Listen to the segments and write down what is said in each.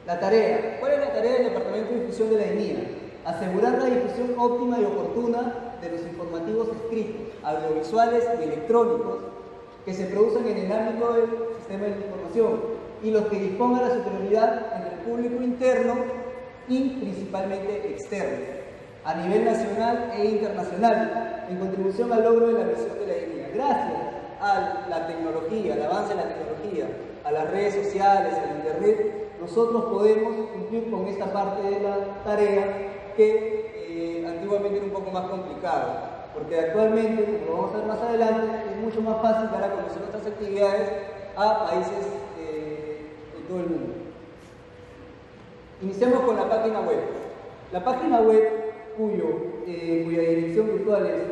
La tarea. ¿Cuál es la tarea del Departamento de Difusión de la ENIA? Asegurar la difusión óptima y oportuna de los informativos escritos, audiovisuales y electrónicos que se producen en el ámbito del sistema de la información y los que dispongan la superioridad entre el público interno y principalmente externo, a nivel nacional e internacional, en contribución al logro de la misión de la ENIA. Gracias a la tecnología, al avance de la tecnología, a las redes sociales, al internet, nosotros podemos cumplir con esta parte de la tarea que antiguamente era un poco más complicado, porque actualmente, como vamos a ver más adelante, es mucho más fácil dar a conocer nuestras actividades a países de todo el mundo. Iniciamos con la página web. La página web cuya dirección virtual es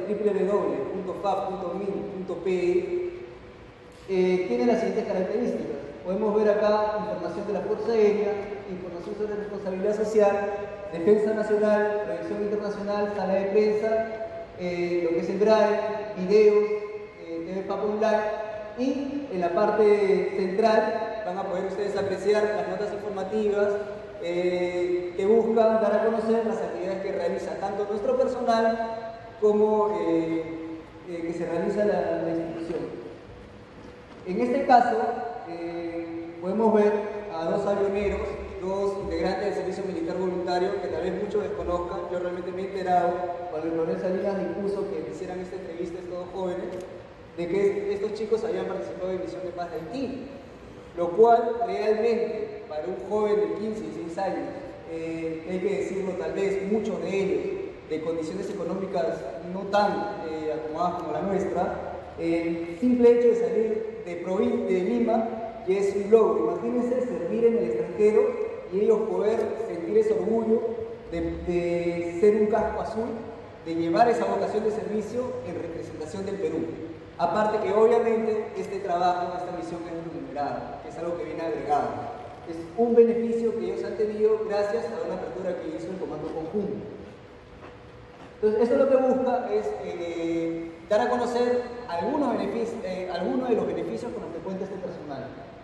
www.fab.min.pe tiene las siguientes características. Podemos ver acá información de la Fuerza Aérea, información sobre responsabilidad social, defensa nacional, proyección internacional, sala de prensa, lo que es el Drive, videos, TV FAB Online, y en la parte central van a poder ustedes apreciar las notas informativas que buscan dar a conocer las actividades que realiza tanto nuestro personal como que se realiza la institución. En este caso, podemos ver a dos avioneros, dos integrantes del Servicio Militar Voluntario, que tal vez muchos desconozcan. Yo realmente me he enterado cuando el coronel Salinas impuso que hicieran esta entrevista a estos jóvenes, de que estos chicos habían participado en Misión de Paz de Haití, lo cual realmente, para un joven de 15, 16 años, hay que decirlo, tal vez muchos de ellos, de condiciones económicas no tan acomodadas como la nuestra, el simple hecho de salir de Lima ya es un logro. Imagínense servir en el extranjero y ellos poder sentir ese orgullo de ser un casco azul, de llevar esa vocación de servicio en representación del Perú. Aparte que obviamente este trabajo, esta misión es remunerada, que es algo que viene agregado. Es un beneficio que ellos han tenido gracias a una apertura que hizo el Comando Conjunto. Entonces, esto lo que busca es dar a conocer algunos de los beneficios con los que cuenta este personal.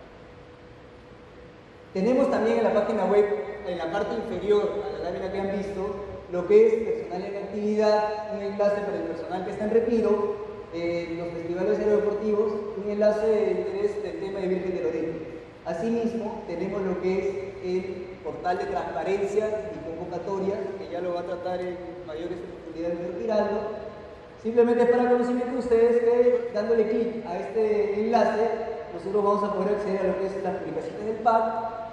Tenemos también en la página web, en la parte inferior a la lámina que han visto, lo que es personal en actividad, un enlace para el personal que está en retiro, los festivales aerodeportivos, un enlace de interés del tema de Virgen de Loreto. Asimismo, tenemos lo que es el portal de transparencia y convocatoria, que ya lo va a tratar en mayores profundidades de Giraldo. Simplemente es para conocimiento de ustedes que dándole clic a este enlace, nosotros vamos a poder acceder a lo que es las publicaciones del PAC,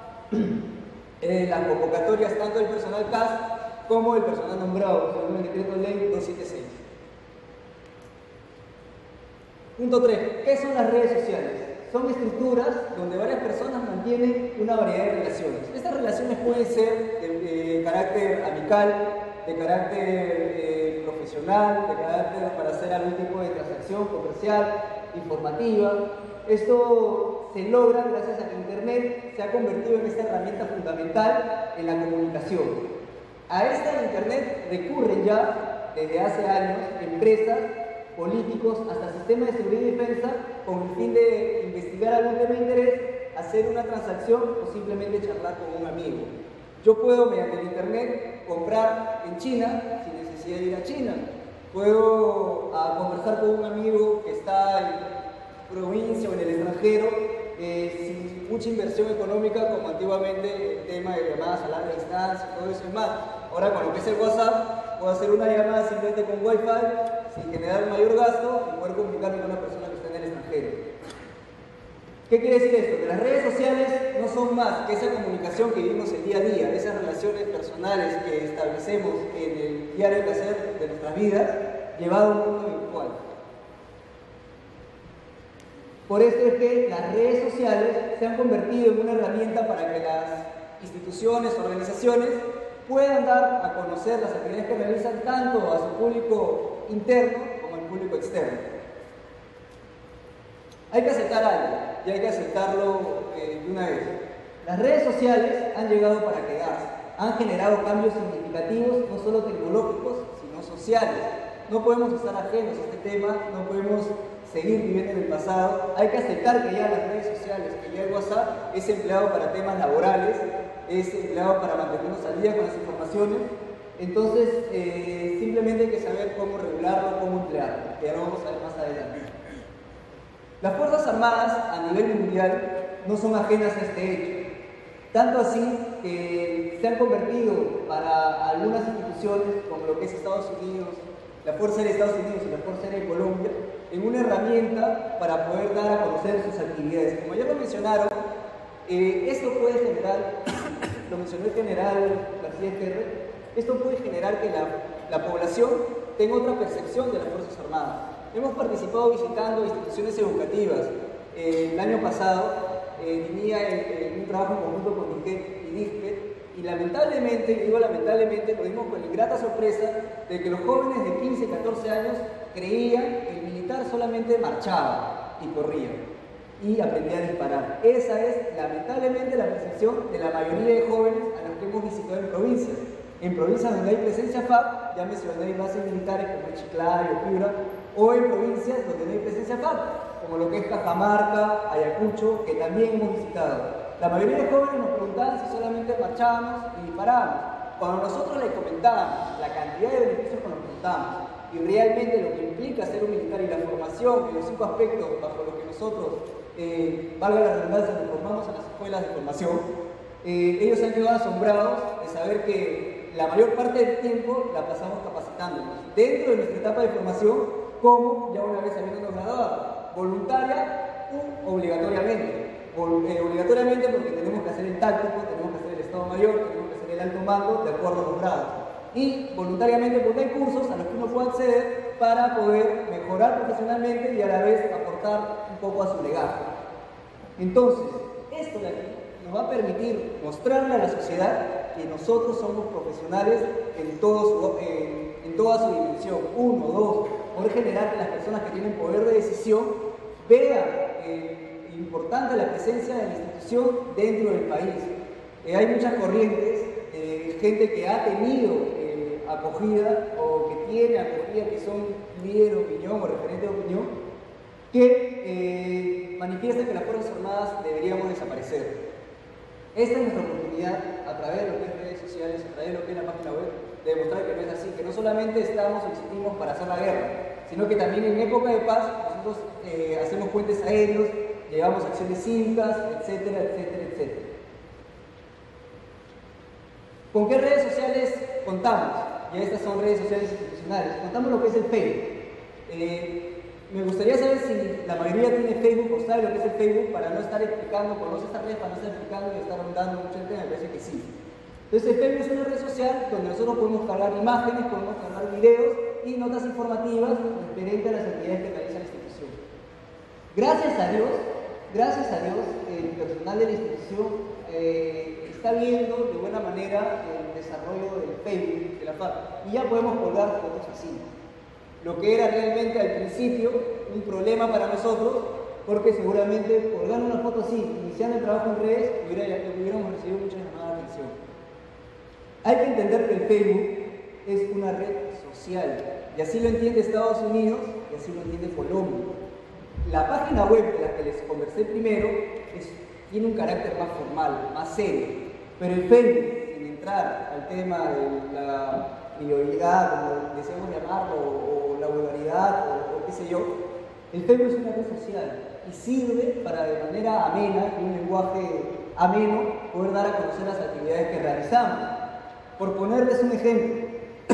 las convocatorias tanto del personal CAS como del personal nombrado, según el decreto ley 276. Punto 3. ¿Qué son las redes sociales? Son estructuras donde varias personas mantienen una variedad de relaciones. Estas relaciones pueden ser de carácter amical, de carácter profesional, de carácter para hacer algún tipo de transacción comercial, informativa. Esto se logra gracias a que Internet se ha convertido en esta herramienta fundamental en la comunicación. A esta Internet recurren ya desde hace años empresas, políticos, hasta sistemas de seguridad y defensa con el fin de investigar algún tema de interés, hacer una transacción o simplemente charlar con un amigo. Yo puedo, mediante el Internet, comprar en China sin necesidad de ir a China. Puedo conversar con un amigo que está en provincia o en el extranjero sin mucha inversión económica como antiguamente el tema de llamadas a larga distancia y todo eso es más. Ahora con lo que es el WhatsApp, puedo hacer una llamada simplemente con Wi-Fi sin generar mayor gasto y poder comunicarme con una persona que está en el extranjero. ¿Qué quiere decir esto? Que las redes sociales no son más que esa comunicación que vivimos el día a día, esas relaciones personales que establecemos en el diario hacer de nuestras vidas, llevado a un mundo virtual. Por eso es que las redes sociales se han convertido en una herramienta para que las instituciones, organizaciones puedan dar a conocer las actividades que realizan tanto a su público interno como al público externo. Hay que aceptar algo y hay que aceptarlo de una vez. Las redes sociales han llegado para quedarse, han generado cambios significativos, no solo tecnológicos, sino sociales. No podemos estar ajenos a este tema, no podemos seguir viviendo en el pasado. Hay que aceptar que ya las redes sociales, que ya el WhatsApp es empleado para temas laborales, es empleado para mantenernos al día con las informaciones. Entonces, simplemente hay que saber cómo regularlo, cómo emplearlo, que ya lo vamos a ver más adelante. Las Fuerzas Armadas a nivel mundial no son ajenas a este hecho, tanto así que se han convertido para algunas instituciones, como lo que es Estados Unidos, la Fuerza Aérea de Estados Unidos y la Fuerza Aérea de Colombia, en una herramienta para poder dar a conocer sus actividades. Como ya lo mencionaron, esto puede generar, lo mencionó el general García Ferrer, esto puede generar que la población tenga otra percepción de las Fuerzas Armadas. Hemos participado visitando instituciones educativas. El año pasado venía en un trabajo en conjunto con INGET y DISPET, y lamentablemente, digo lamentablemente, nos dimos con la ingrata sorpresa de que los jóvenes de 15, 14 años creían que el militar solamente marchaba y corría y aprendía a disparar. Esa es lamentablemente la percepción de la mayoría de jóvenes a los que hemos visitado en provincias. En provincias donde hay presencia FARC, llámese donde hay bases militares como Chiclayo, Piura, o en provincias donde no hay presencia FARC, como lo que es Cajamarca, Ayacucho, que también hemos visitado. La mayoría de jóvenes nos preguntaban si solamente marchábamos y disparábamos. Cuando nosotros les comentábamos la cantidad de beneficios que nos preguntábamos y realmente lo que implica ser un militar y la formación y los 5 aspectos bajo los que nosotros, valga la redundancia, nos formamos en las escuelas de formación, ellos se han quedado asombrados de saber que la mayor parte del tiempo la pasamos capacitándonos dentro de nuestra etapa de formación, como ya una vez habiéndonos graduado, voluntaria u obligatoriamente. Obligatoriamente porque tenemos que hacer el táctico, tenemos que hacer el Estado Mayor, tenemos que hacer el alto mando de acuerdo a los grados. Y voluntariamente porque hay cursos a los que uno puede acceder para poder mejorar profesionalmente y a la vez aportar un poco a su legado. Entonces, esto de aquí nos va a permitir mostrarle a la sociedad que nosotros somos profesionales en toda su dimensión. 1, 2, poder generar que las personas que tienen poder de decisión vean importante la presencia de la institución dentro del país. Hay muchas corrientes, gente que ha tenido acogida o que tiene acogida, que son líderes de opinión o referentes de opinión, que manifiestan que las Fuerzas Armadas deberíamos desaparecer. Esta es nuestra oportunidad, a través de lo que es redes sociales, a través de lo que es la página web, de demostrar que no es así, que no solamente estamos o existimos para hacer la guerra, sino que también en época de paz nosotros hacemos puentes aéreos, llevamos acciones cívicas, etcétera, etcétera, etcétera. ¿Con qué redes sociales contamos? Ya estas son redes sociales institucionales. Contamos lo que es el Facebook. Me gustaría saber si la mayoría tiene Facebook o sabe lo que es el Facebook para no estar explicando, conoce esta red para no estar explicando y estar ahondando mucho el tema, me parece que sí. Entonces el Facebook es una red social donde nosotros podemos cargar imágenes, podemos cargar videos y notas informativas referentes a las actividades que realiza la institución. Gracias a Dios, el personal de la institución está viendo de buena manera el desarrollo del Facebook de la FARC y ya podemos colgar fotos así. Lo que era realmente al principio un problema para nosotros, porque seguramente colgando una foto así, iniciando el trabajo en redes, hubiéramos recibido mucha llamada de atención. Hay que entender que el Facebook es una red social, y así lo entiende Estados Unidos y así lo entiende Colombia. La página web de la que les conversé primero tiene un carácter más formal, más serio, pero el Facebook, sin entrar al tema de la prioridad, como deseamos llamarlo, o la vulgaridad, o qué sé yo, el Facebook es una red social y sirve para de manera amena, en un lenguaje ameno, poder dar a conocer las actividades que realizamos. Por ponerles un ejemplo,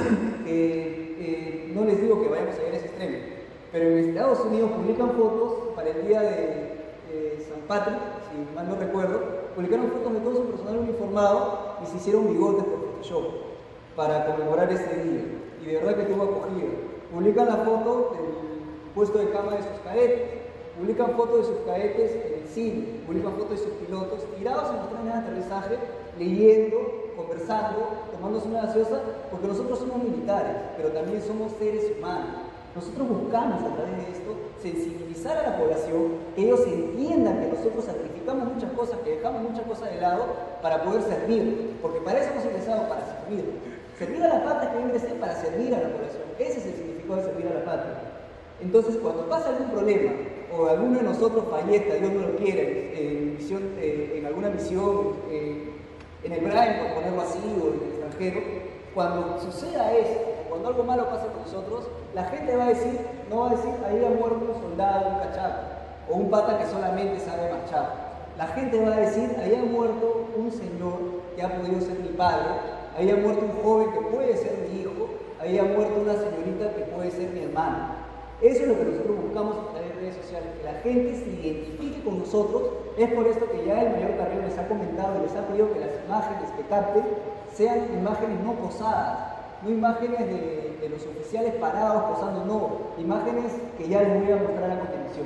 no les digo que vayamos a ir a ese extremo, pero en Estados Unidos publican fotos para el día de San Patrick, si mal no recuerdo, publicaron fotos de todo su personal uniformado y se hicieron bigotes por Photoshop para conmemorar ese día. Y de verdad que tuvo acogida. Publican la foto del puesto de cama de sus cadetes, publican fotos de sus cadetes en el cine, publican fotos de sus pilotos tirados en los trenes de aterrizaje, leyendo, conversando, tomándose una gaseosa, porque nosotros somos militares, pero también somos seres humanos. Nosotros buscamos a través de esto sensibilizar a la población, que ellos entiendan que nosotros sacrificamos muchas cosas, que dejamos muchas cosas de lado para poder servir, porque para eso hemos ingresado, para servir. Servir a la patria que ingresé para servir a la población. Ese es el significado de servir a la patria. Entonces, cuando pasa algún problema, o alguno de nosotros fallezca, Dios no lo quiera, en alguna misión en el Braille, por ponerlo así, o en el extranjero, cuando suceda esto, cuando algo malo pase con nosotros, la gente va a decir, no va a decir, ahí ha muerto un soldado, un cachaco, o un pata que solamente sabe marchar. La gente va a decir, ahí ha muerto un señor que ha podido ser mi padre, ahí ha muerto un joven que puede ser mi hijo, ahí ha muerto una señorita que puede ser mi hermana. Eso es lo que nosotros buscamos a través de redes sociales, que la gente se identifique con nosotros. Es por esto que ya el mayor Carrillo les ha comentado y les ha pedido que las imágenes que capten sean imágenes no posadas, no imágenes de los oficiales parados posando, no, imágenes que ya les voy a mostrar a continuación.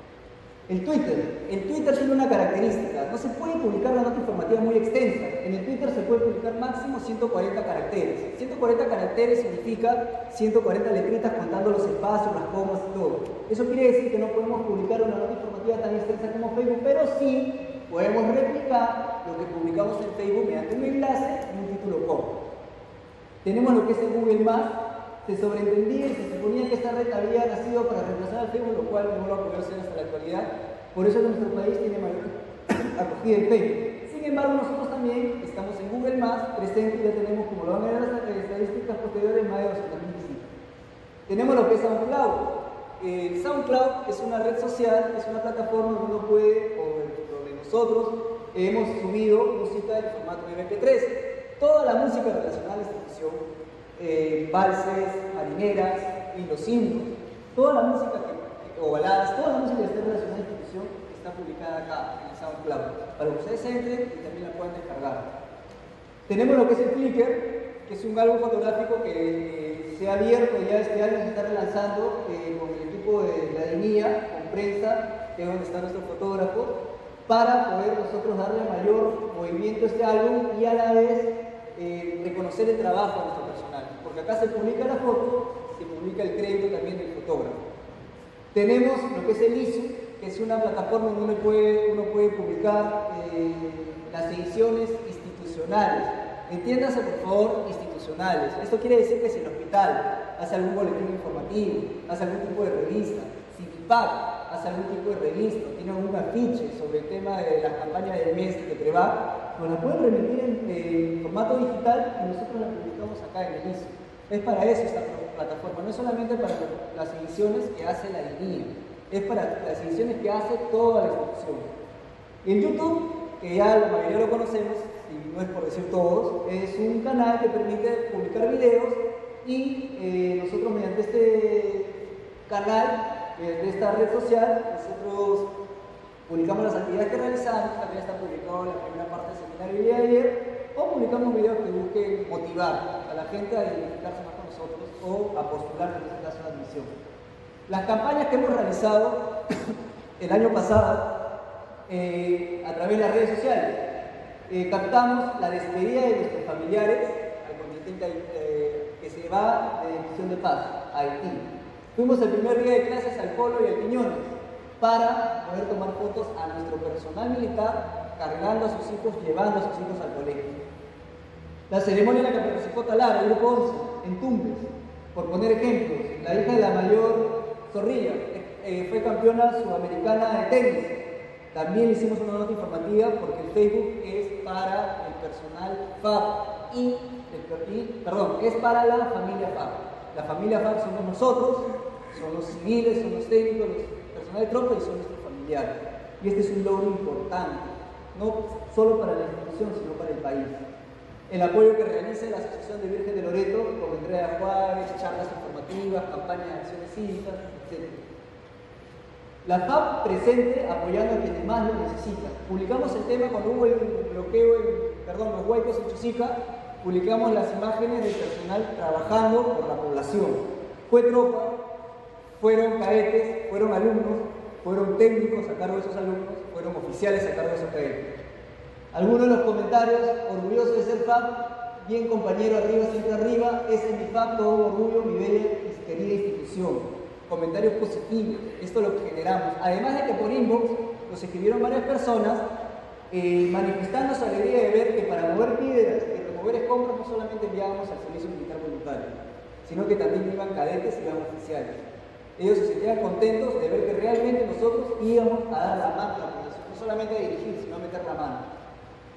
El Twitter tiene una característica, no se puede publicar la nota informativa muy extensa. En el Twitter se puede publicar máximo 140 caracteres. 140 caracteres significa 140 letritas contando los espacios, las comas y todo. Eso quiere decir que no podemos publicar una nota informativa tan extensa como Facebook, pero sí podemos replicar lo que publicamos en Facebook mediante un enlace y un título corto. Tenemos lo que es el Google Maps. Se sobreentendía y se suponía que esta red había nacido para reemplazar al Facebook, lo cual no lo ha podido hacer hasta la actualidad. Por eso nuestro país tiene mayor acogida en Facebook. Sin embargo, nosotros también estamos en Google Maps presente y ya tenemos, como lo van a ver en las estadísticas posteriores, más de 200.000 visitas. Tenemos lo que es SoundCloud. SoundCloud es una red social, es una plataforma donde uno puede, o donde nosotros hemos subido música en formato MP3. Toda la música relacionada a la institución, valses, marineras y los himnos, toda la música o baladas, toda la música que esté relacionada a la institución está publicada acá en SoundCloud, para que ustedes entren y también la puedan descargar. Tenemos lo que es el Flickr, que es un álbum fotográfico que se ha abierto ya este año, se está relanzando con el equipo de la DINIA, con prensa, que es donde está nuestro fotógrafo, para poder nosotros darle mayor movimiento a este álbum y a la vez reconocer el trabajo de nuestro personal, porque acá se publica la foto, se publica el crédito también del fotógrafo. Tenemos lo que es el ISU, que es una plataforma donde uno puede publicar las ediciones institucionales. Entiéndase, por favor, institucionales. Esto quiere decir que si el hospital hace algún boletín informativo, hace algún tipo de revista, si PIPAC hace algún tipo de revista, tiene algún afiche sobre el tema de las campañas del mes de Prevac, nos la pueden remitir en formato digital y nosotros la publicamos acá en el ISO. Es para eso esta plataforma, no es solamente para las ediciones que hace la DINIA, es para las ediciones que hace toda la institución. Y en YouTube, que ya la mayoría lo conocemos, y no es por decir todos, es un canal que permite publicar videos y nosotros mediante este canal, mediante esta red social, nosotros publicamos las actividades que realizamos, también está publicado la primera parte del seminario del día de ayer, o publicamos videos que busquen motivar a la gente a identificarse más con nosotros o a postular, en este caso, la admisión. Las campañas que hemos realizado el año pasado a través de las redes sociales, captamos la despedida de nuestros familiares al contingente que se va de misión de paz a Haití. Fuimos el primer día de clases al Polo y al Quiñones para poder tomar fotos a nuestro personal militar, cargando a sus hijos, llevando a sus hijos al colegio. La ceremonia en la que participó Talara, el grupo 11, en Tumbes, por poner ejemplos, la hija de la mayor Zorrilla fue campeona sudamericana de tenis. También hicimos una nota informativa porque el Facebook es para el personal FAB es para la familia FAB. La familia FAB somos nosotros, son los civiles, son los técnicos, los personal de tropa y son nuestros familiares. Y este es un logro importante, no solo para la institución, sino para el país. El apoyo que realiza la Asociación de Virgen de Loreto con entrega de Juárez, charlas informativas, campañas de acciones cívicas, etc. La FAB presente apoyando a quienes más lo necesitan. Publicamos el tema cuando hubo el bloqueo, los huaicos en Chosica, publicamos las imágenes del personal trabajando por la población. Fue tropa, fueron cadetes, fueron alumnos, fueron técnicos a cargo de esos alumnos, fueron oficiales a cargo de esos cadetes. Algunos de los comentarios, orgulloso de ser FAB, bien compañero, arriba, siempre arriba, ese es mi FAB, todo orgullo, mi bella y querida institución. Comentarios positivos, esto es lo que generamos. Además de que por inbox nos escribieron varias personas manifestando su alegría de ver que para mover piedras y remover escombros no solamente enviábamos al servicio militar voluntario, sino que también iban cadetes y iban oficiales. Ellos se sentían contentos de ver que realmente nosotros íbamos a dar la mano a la población, no solamente a dirigir, sino a meter la mano.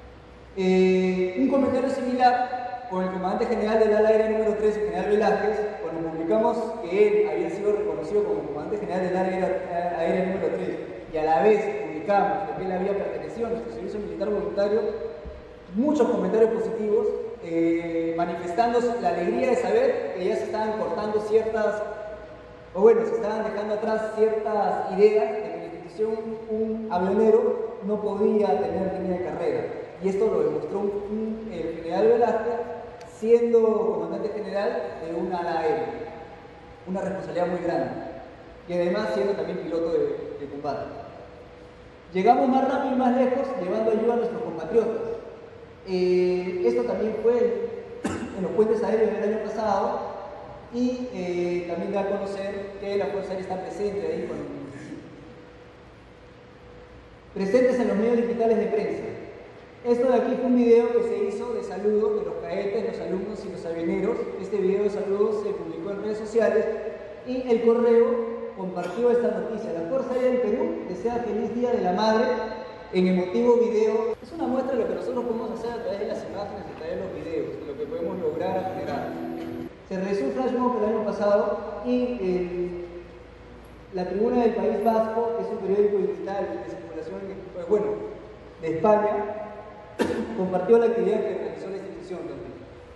Un comentario similar con el comandante general del ala aérea número 3, el general Velázquez, cuando publicamos que él había sido reconocido como comandante general del ala aérea número 3 y a la vez publicamos que él había pertenecido a nuestro servicio militar voluntario, muchos comentarios positivos, manifestando la alegría de saber que ya se estaban cortando ciertas, o bueno, se estaban dejando atrás ciertas ideas de que la institución, un avionero no podía tener línea de carrera. Y esto lo demostró el general Velázquez, siendo comandante general de una ala aérea, una responsabilidad muy grande, y además siendo también piloto de combate. Llegamos más rápido y más lejos, llevando ayuda a nuestros compatriotas. Esto también fue en los puentes aéreos del año pasado, y también da a conocer que la Fuerza Aérea está presente ahí cuando necesita. Presentes en los medios digitales de prensa. Esto de aquí fue un video que se hizo de saludo de los cadetes, los alumnos y los avioneros. Este video de saludos se publicó en redes sociales y el correo compartió esta noticia. La Fuerza Aérea del Perú desea feliz Día de la Madre en emotivo video. Es una muestra de lo que nosotros podemos hacer a través de las imágenes, a través de los videos, de lo que podemos lograr generar. Se realizó un flash mob el año pasado y la Tribuna del País Vasco, que es un periódico digital de circulación de España, compartió la actividad que realizó la institución también.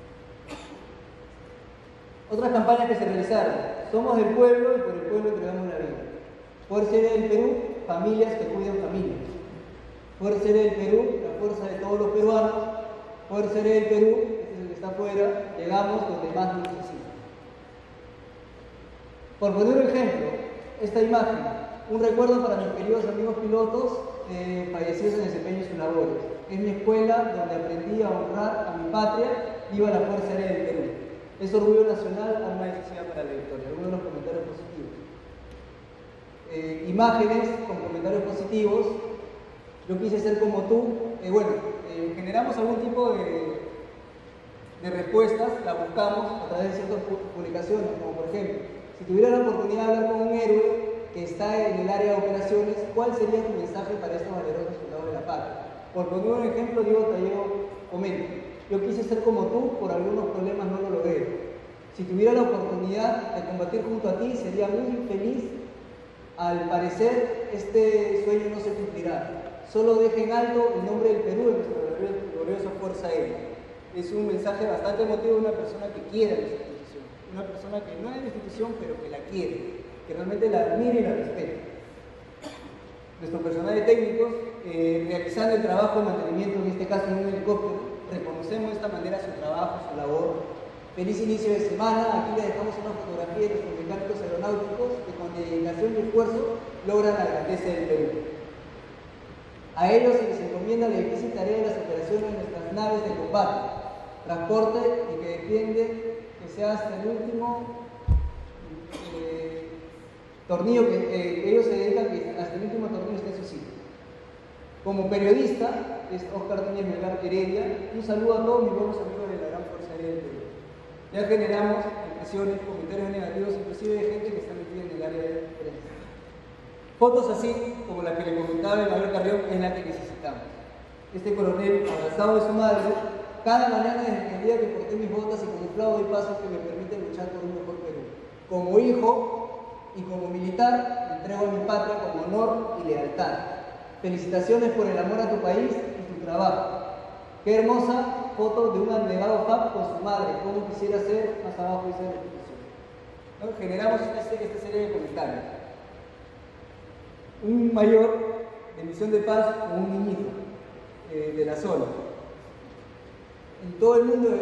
Otras campañas que se realizaron: somos del pueblo y por el pueblo entregamos la vida. Fuerza Aérea del Perú, familias que cuidan familias. Fuerza Aérea del Perú, la fuerza de todos los peruanos. Fuerza Aérea del Perú, este es el que está afuera, llegamos donde más nos necesitan. Por poner un ejemplo, esta imagen, un recuerdo para mis queridos amigos pilotos fallecidos en desempeño de sus labores. Es mi escuela donde aprendí a honrar a mi patria. Viva la Fuerza Aérea del Perú. Es orgullo nacional, arma decisiva para la victoria. Algunos de los comentarios positivos. Imágenes con comentarios positivos. Yo quise ser como tú. Generamos algún tipo de respuestas, la buscamos a través de ciertas publicaciones, como por ejemplo, si tuviera la oportunidad de hablar con un héroe que está en el área de operaciones, ¿cuál sería tu mensaje para estos valerosos soldados de la patria? Por poner un ejemplo, Diego Tallego comenta: yo quise ser como tú, por algunos problemas no lo logré. Si tuviera la oportunidad de combatir junto a ti, sería muy infeliz. Al parecer, este sueño no se cumplirá. Solo deje en alto el nombre del Perú en nuestra gloriosa Fuerza Aérea. Es un mensaje bastante emotivo de una persona que quiere a nuestra institución. Una persona que no es de la institución, pero que la quiere, que realmente la admira y la respeta. Nuestro personal de técnicos, realizando el trabajo de mantenimiento, en este caso en un helicóptero, reconocemos de esta manera su trabajo, su labor. Feliz inicio de semana. Aquí les dejamos una fotografía de nuestros mecánicos aeronáuticos que con dedicación y esfuerzo logran la grandeza del Perú. A ellos se les encomienda la difícil tarea de las operaciones de nuestras naves de combate, transporte y que defiende que sea hasta el último tornillo que ellos se dedican que hasta el último tornillo esté en su sitio. Como periodista, es Oscar Núñez Melgar Heredia. Un saludo a todos mis buenos amigos de la gran Fuerza Aérea del Perú. Ya generamos impresiones, comentarios negativos, inclusive de gente que está metida en el área de prensa. Fotos así, como la que le comentaba el mayor Carrión, es la que necesitamos. Este coronel, abrazado de su madre, cada mañana desde el día que porté mis botas y camuflado doy pasos que me permiten luchar por un mejor Perú. Como hijo y como militar, me entrego a mi patria con honor y lealtad. Felicitaciones por el amor a tu país y tu trabajo. Qué hermosa foto de un abnegado FAP con su madre. Cómo quisiera ser, más abajo dice la institución. ¿No? Generamos esta serie de comentarios. Un mayor de misión de paz con un niñito de la zona. En todo el mundo,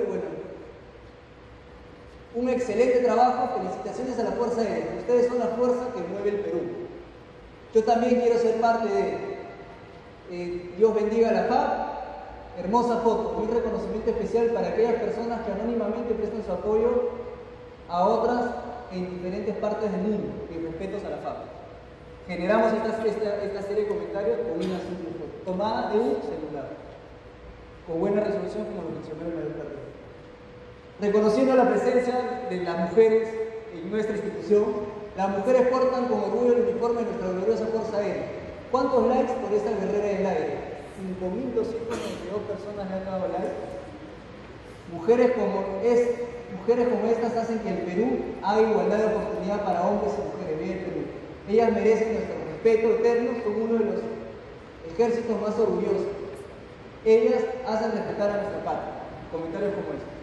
un excelente trabajo. Felicitaciones a la Fuerza Aérea. Ustedes son la fuerza que mueve el Perú. Yo también quiero ser parte de Dios bendiga a la FAP. Hermosa foto, un reconocimiento especial para aquellas personas que anónimamente prestan su apoyo a otras en diferentes partes del mundo, y respetos a la FAP. Generamos esta serie de comentarios con una simple foto, tomada de un celular, con buena resolución, como lo mencioné en el carril. Reconociendo la presencia de las mujeres en nuestra institución, las mujeres portan con orgullo el uniforme de nuestra gloriosa Fuerza Aérea. ¿Cuántos likes por esta guerrera del aire? 5.292 personas le han dado like. Mujeres como estas hacen que el Perú haga igualdad de oportunidad para hombres y mujeres. Bien, el Perú. Ellas merecen nuestro respeto eterno, son uno de los ejércitos más orgullosos. Ellas hacen respetar a nuestra patria. Comentarios como este.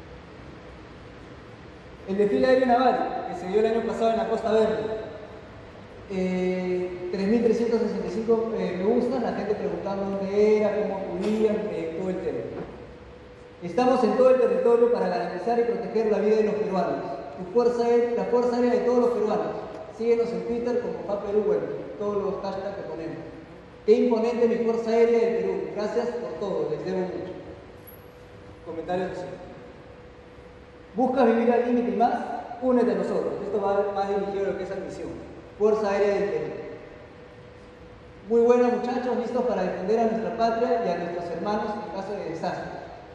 El desfile aéreo naval que se dio el año pasado en la Costa Verde. 3.365 me gustan, la gente preguntando dónde era, cómo acudían, todo el tema. Estamos en todo el territorio para garantizar y proteger la vida de los peruanos. La fuerza aérea de todos los peruanos. Síguenos en Twitter como FAPerú, bueno, todos los hashtags que ponemos. Qué imponente mi fuerza aérea del Perú. Gracias por todo, les debo mucho. Comentarios así. ¿Buscas vivir al límite y más? Únete a nosotros. Esto va más dirigido a lo que es admisión. Fuerza Aérea del Perú. Muy buenos muchachos, listos para defender a nuestra patria y a nuestros hermanos en caso de desastre.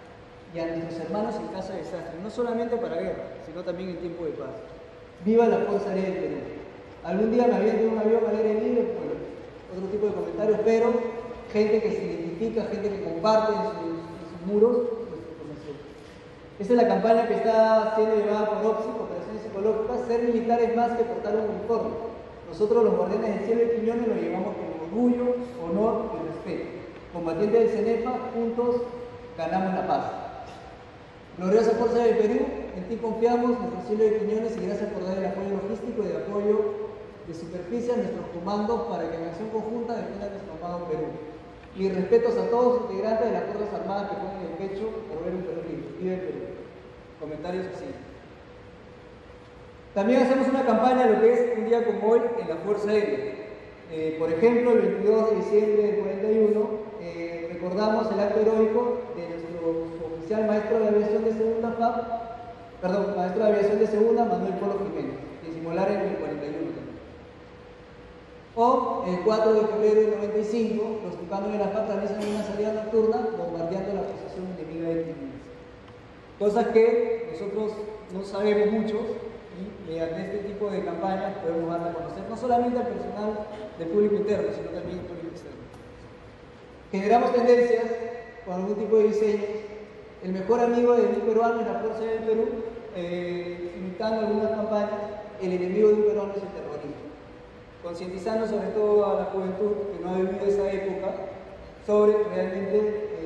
No solamente para guerra, sino también en tiempo de paz. ¡Viva la Fuerza Aérea del Perú! Algún día me habían de un avión al aire libre, bueno, otro tipo de comentarios, pero gente que se identifica, gente que comparte en sus muros nuestra información. Esta es la campaña que está siendo llevada por OPSI, Operaciones Psicológicas, ser militar es más que portar un uniforme. Nosotros los guardianes del cielo y Quiñones lo llevamos con orgullo, honor y respeto. Combatientes del CENEPA, juntos ganamos la paz. Gloriosa Fuerza del Perú, en ti confiamos, nuestro cielo de Quiñones, y gracias por dar el apoyo logístico y de apoyo de superficie a nuestros comandos para que en acción conjunta defiendan nuestro amado Perú. Mis respetos a todos los integrantes de las Fuerzas Armadas que ponen el pecho por ver un Perú libre. Vive el Perú. Comentarios así. También hacemos una campaña, lo que es un día como hoy, en la Fuerza Aérea. Por ejemplo, el 22 de diciembre del 41, recordamos el acto heroico de nuestro oficial maestro de aviación de segunda maestro de aviación de segunda, Manuel Polo Jiménez, que se inmolara en el 41 también. O el 4 de febrero del 95, los tucanos de la FAP realizan una salida nocturna bombardeando la posición enemiga de Quilmes. Cosas que nosotros no sabemos mucho, y mediante este tipo de campañas podemos dar a conocer no solamente al personal del público interno, sino también al público externo. Generamos tendencias con algún tipo de diseño. El mejor amigo de un peruano es la Fuerza del Perú, imitando algunas campañas. El enemigo de un peruano es el terrorismo. Concientizando sobre todo a la juventud que no ha vivido esa época sobre realmente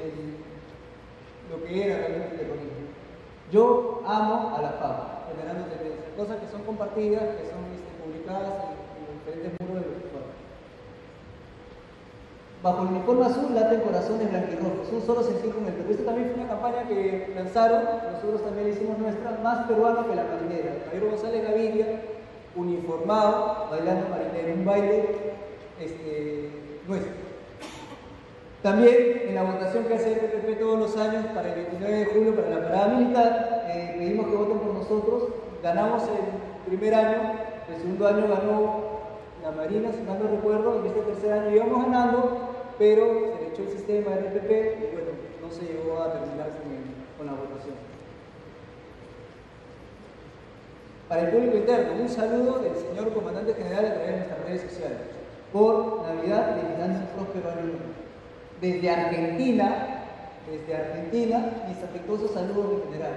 lo que era realmente el terrorismo. Yo amo a la FAP, generando tendencias, cosas que son compartidas, que son publicadas en diferentes muros de los usuarios. Bajo el uniforme azul laten corazones blanquirrojos, un solo sentir con el Perú. Esta también fue una campaña que lanzaron, nosotros también la hicimos nuestra, más peruano que la marinera. Javier González Gaviria, uniformado, bailando marinero, un baile nuestro. También en la votación que hace el PPP todos los años para el 29 de julio para la parada militar, pedimos que voten por nosotros. Ganamos el primer año, el segundo año ganó la Marina, si mal no recuerdo, y este tercer año íbamos ganando, pero se le echó el sistema del PPP y bueno, no se llegó a terminar con la votación. Para el público interno, un saludo del señor comandante general a través de nuestras redes sociales. Por Navidad, legislanza próspero año nuevo. Desde Argentina, mis afectuosos saludos en general.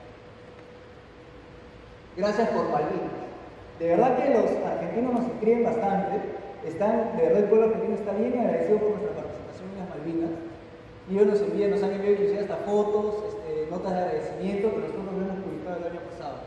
Gracias por Malvinas. De verdad que los argentinos nos escriben bastante, de verdad el pueblo argentino está bien agradecido por nuestra participación en las Malvinas. Y ellos nos han enviado inclusive hasta fotos, notas de agradecimiento que nosotros no hemos publicado el año pasado.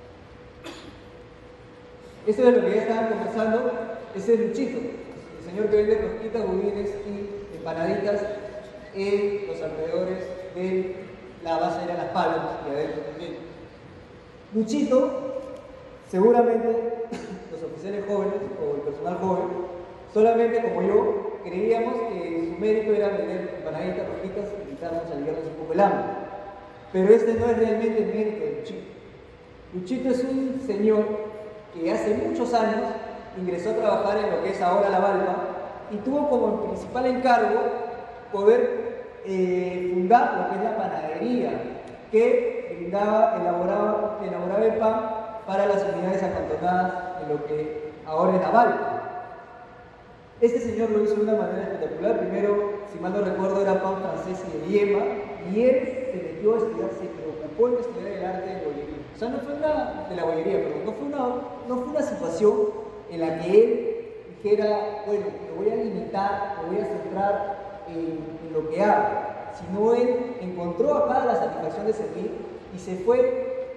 Esto es lo que ya estaban conversando, ese es Luchito, el señor que vende rosquitas, budines y empanaditas en los alrededores de la base de Las Palmas y adentro también. Luchito, seguramente los oficiales jóvenes o el personal joven, solamente como yo, creíamos que su mérito era vender empanaditas, rosquitas y quitarnos al viernes un poco el hambre. Pero este no es realmente el mérito de Luchito. Luchito es un señor que hace muchos años ingresó a trabajar en lo que es ahora La Balma y tuvo como principal encargo poder fundar lo que es la panadería que elaboraba el pan para las unidades acantonadas en lo que ahora es La Balma. Este señor lo hizo de una manera espectacular. Primero, si mal no recuerdo, era pan francés y de yema, y él se metió a estudiar, se preocupó en estudiar el arte de bollería. O sea, no fue una, de la bollería, perdón, no fue una situación en la que él dijera, bueno, me voy a limitar, me voy a centrar en lo que hago, sino él encontró acá la satisfacción de servir y se fue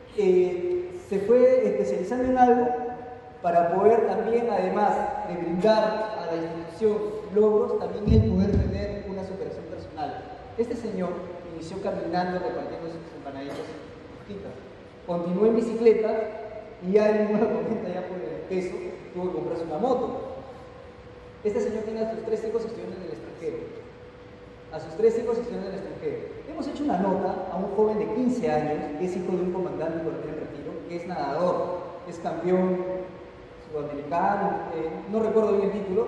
especializando en algo para poder también, además de brindar a la institución logros, también él poder tener una superación personal. Este señor inició caminando, repartiendo sus empanaditas y cosquitas. Continuó en bicicleta y ya en una comenta ya por el peso tuvo que comprarse una moto. Este señor tiene a sus 3 hijos estudiando en el extranjero. A sus 3 hijos estudiando en el extranjero. Hemos hecho una nota a un joven de 15 años, que es hijo de un comandante coronel en retiro, que es nadador, es campeón sudamericano, no recuerdo bien el título,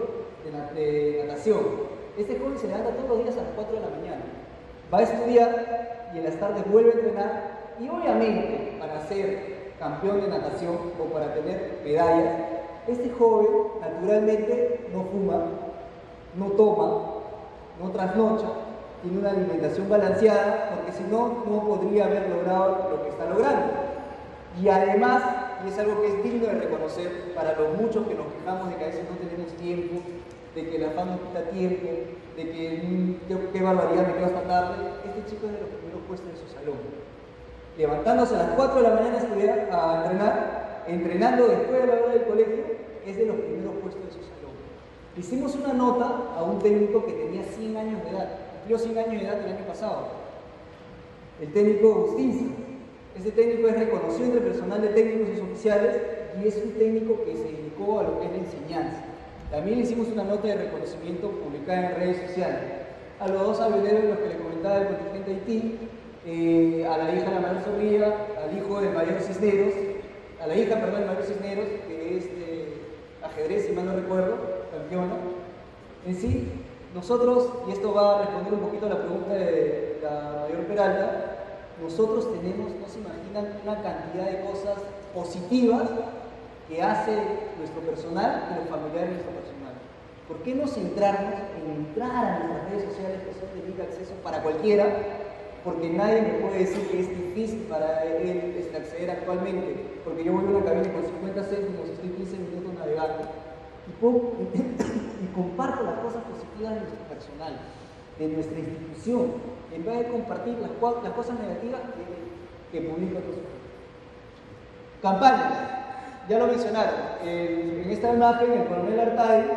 de natación. Este joven se levanta todos los días a las 4 de la mañana, va a estudiar y en las tardes vuelve a entrenar, y obviamente para ser campeón de natación o para tener medallas, este joven naturalmente no fuma, no toma, no trasnocha, tiene una alimentación balanceada, porque si no, no podría haber logrado lo que está logrando. Y además, y es algo que es digno de reconocer para los muchos que nos quejamos de que a veces no tenemos tiempo, de que el afán nos quita tiempo, de que qué barbaridad me quedo hasta tarde, este chico es de los primeros puestos en su salón. Levantándose a las 4 de la mañana a entrenar, entrenando después de la hora del colegio, es de los primeros puestos de su salón. Hicimos una nota a un técnico que tenía 100 años de edad, cumplió 100 años de edad el año pasado, el técnico Agustín. Este técnico es reconocido entre el personal de técnicos y oficiales y es un técnico que se dedicó a lo que es la enseñanza. También le hicimos una nota de reconocimiento publicada en redes sociales. A los 2 avioneros, los que le comentaba del contingente Haití, a la hija de la mayor Zorrilla, al hijo del mayor Cisneros, a la hija, perdón, del mayor Cisneros, que es de ajedrez, si mal no recuerdo, campeona. En sí, nosotros, y esto va a responder un poquito a la pregunta de la mayor Peralta, nosotros tenemos, no se imaginan, una cantidad de cosas positivas que hace nuestro personal y los familiares de nuestro personal. ¿Por qué no centrarnos en entrar a nuestras redes sociales que son de libre acceso para cualquiera? Porque nadie me puede decir que es difícil para él acceder actualmente, porque yo voy a una cabina con 50 céntimos, estoy 15 minutos navegando y comparto las cosas positivas de nuestro personal, de nuestra institución, en vez de compartir las cosas negativas que publican otros. Campañas, ya lo mencionaron. En esta imagen el coronel Artadi,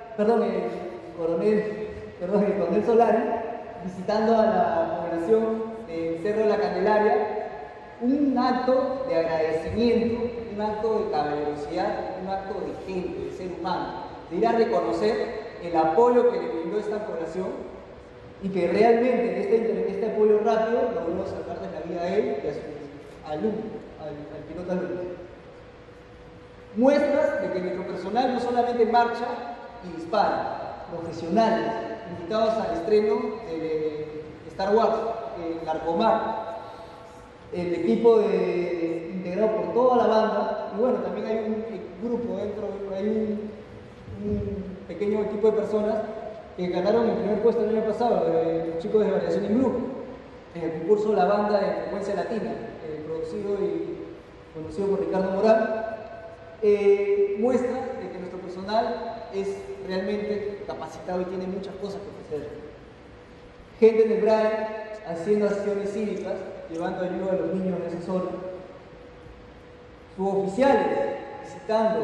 el coronel Solari, visitando a la población del Cerro de la Candelaria, un acto de agradecimiento, un acto de caballerosidad, un acto de gente, de ser humano, de ir a reconocer el apoyo que le brindó esta población y que realmente este apoyo rápido logró salvarle la vida a él y a su alumno, al piloto alumno. Muestras de que nuestro personal no solamente marcha y dispara, profesionales, invitados al estreno de Star Wars, Larcomar, el equipo integrado por toda la banda, y bueno, también hay un grupo dentro, hay un pequeño equipo de personas que ganaron el primer puesto el año pasado, los chicos de Variación in Blue, en el concurso La Banda de Frecuencia Latina, producido y conducido por Ricardo Morán. Muestra de que nuestro personal es realmente capacitado y tiene muchas cosas que ofrecer. Gente del BRAE haciendo acciones cívicas, llevando ayuda a los niños de esa zona. Suboficiales visitando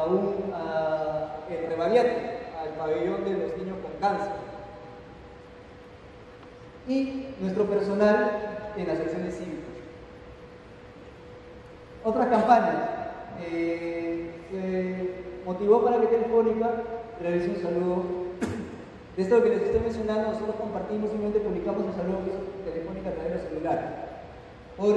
el Rebaliate, al pabellón de los niños con cáncer. Y nuestro personal en las acciones cívicas. Otras campañas. Motivó para que Telefónica realice un saludo. De esto que les estoy mencionando, nosotros compartimos, simplemente publicamos el saludo que hizo Telefónica a través de los celulares por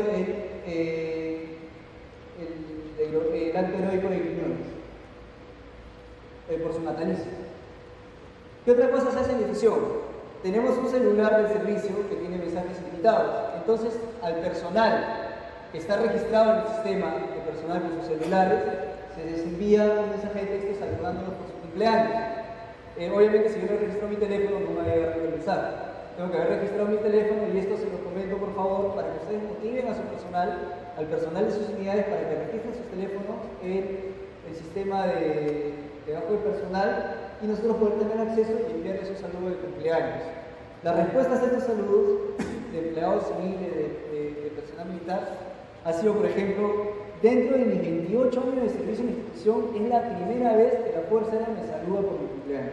el acto heroico de Quiñones, por su natalicio. ¿Qué otra cosa se hace en difusión? Tenemos un celular del servicio que tiene mensajes ilimitados. Entonces, al personal que está registrado en el sistema de personal con sus celulares, se les envía un mensaje de texto saludándolos por su cumpleaños. Obviamente, si yo no registro mi teléfono, no me va a llegar el mensaje. Tengo que haber registrado mi teléfono y esto se lo comento, por favor, para que ustedes motiven a su personal, al personal de sus unidades, para que registren sus teléfonos en el sistema de bajo del personal y nosotros poder tener acceso y enviarles un saludo de cumpleaños. Las respuestas a estos saludos de empleados civiles, de personal militar, ha sido, por ejemplo, dentro de mis 28 años de servicio en la institución, es la primera vez que la Fuerza Aérea me saluda por mi cumpleaños.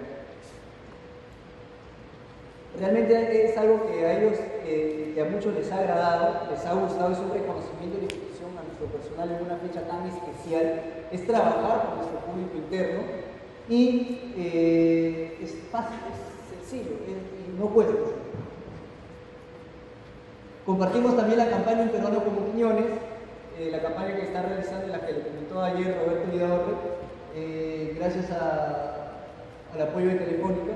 Realmente es algo que a ellos, que a muchos les ha agradado, les ha gustado, es un reconocimiento de la institución a nuestro personal en una fecha tan especial, es trabajar con nuestro público interno y es fácil, es sencillo, y no cuesta. Compartimos también la campaña Un Peruano con Opiniones, la campaña que está realizando, la que le comentó ayer Roberto Vidal, gracias al apoyo de Telefónica.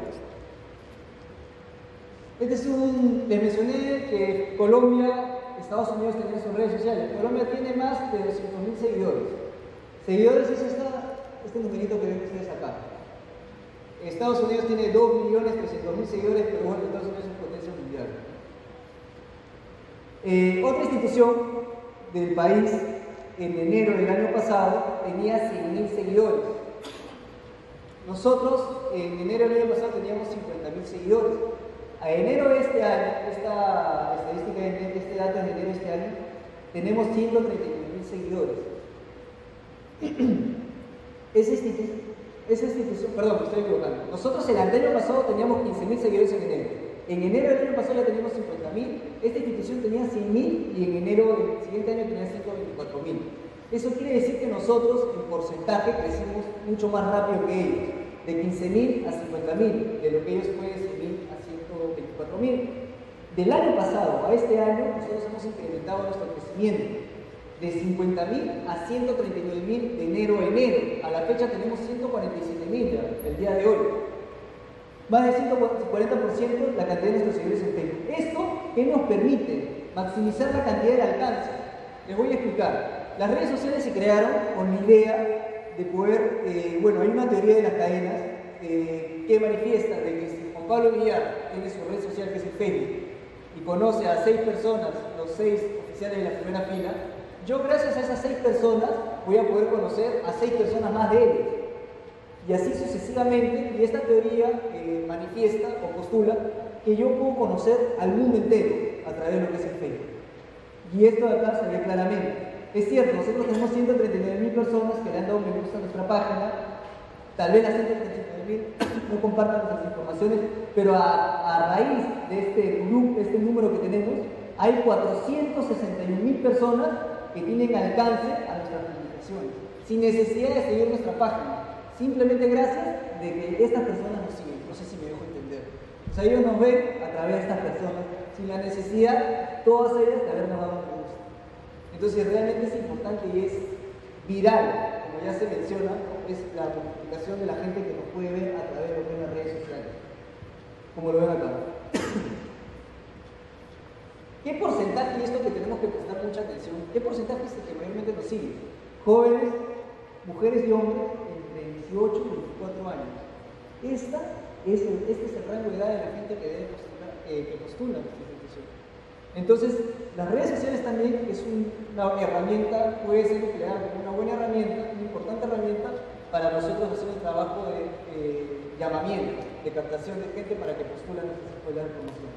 Les mencioné que Colombia, Estados Unidos tenían sus redes sociales. Colombia tiene más de 200.000 seguidores. Seguidores es este numerito que ven ustedes acá. Estados Unidos tiene 2.300.000 seguidores, pero bueno, Estados Unidos es potencia mundial. Otra institución del país en enero del año pasado tenía 100.000 seguidores. Nosotros en enero del año pasado teníamos 50.000 seguidores. A enero de este año, esta estadística, este dato de enero de este año, tenemos 139.000 seguidores. Esa institución, perdón, me estoy equivocando. Nosotros el año pasado teníamos 15.000 seguidores en enero. En enero del año pasado ya teníamos 50.000. Esta institución tenía 100.000 y en enero del siguiente año tenía 124.000. Eso quiere decir que nosotros en porcentaje crecimos mucho más rápido que ellos. De 15.000 a 50.000, de lo que ellos fue de 100.000 a 124.000. Del año pasado a este año, nosotros hemos incrementado nuestro crecimiento de 50.000 a 139.000 de enero a enero. A la fecha tenemos 147.000 el día de hoy. Más de 140% la cantidad de nuestros seguidores en Facebook. ¿Esto qué nos permite? Maximizar la cantidad de alcance. Les voy a explicar. Las redes sociales se crearon con la idea de poder, hay una teoría de las cadenas que manifiesta de que si Juan Pablo Villar tiene su red social que es el Facebook y conoce a 6 personas, los 6 oficiales de la primera fila, yo gracias a esas 6 personas voy a poder conocer a 6 personas más de ellos. Y así sucesivamente, y esta teoría manifiesta o postula que yo puedo conocer al mundo entero a través de lo que es el Facebook. Y esto de acá se ve claramente. Es cierto, nosotros tenemos 139.000 personas que le han dado me gusta a nuestra página. Tal vez las 139.000 no compartan nuestras informaciones, pero a raíz de este número que tenemos, hay 461.000 personas que tienen alcance a nuestras publicaciones, sin necesidad de seguir nuestra página. Simplemente gracias de que estas personas nos siguen. No sé si me dejo entender. O sea, ellos nos ven a través de estas personas, sin la necesidad, todas ellas, de habernos dado un me gusta. Entonces, realmente es importante y es viral, como ya se menciona, es la multiplicación de la gente que nos puede ver a través de lo que es las redes sociales. Como lo ven acá. ¿Qué porcentaje, y esto que tenemos que prestar mucha atención, qué porcentaje es el que mayormente nos sigue? Jóvenes, mujeres y hombres entre 18 y 24 años. Este es el rango de edad de la gente que debe postula a nuestra institución. Entonces, las redes sociales también es una herramienta, puede ser empleada como una buena herramienta, una importante herramienta para nosotros hacer el trabajo de llamamiento, de captación de gente para que postule a nuestras escuelas de promoción.